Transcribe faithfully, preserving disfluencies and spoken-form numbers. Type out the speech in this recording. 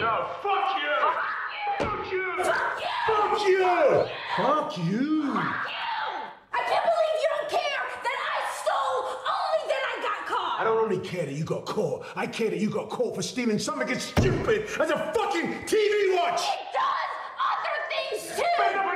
No, fuck you! Fuck you! Fuck you! Fuck you! Fuck you! Fuck you! Fuck you! I can't believe you don't care that I stole only then I got caught! I don't only care that you got caught. I care that you got caught for stealing something as stupid as a fucking T V watch! It does other things too!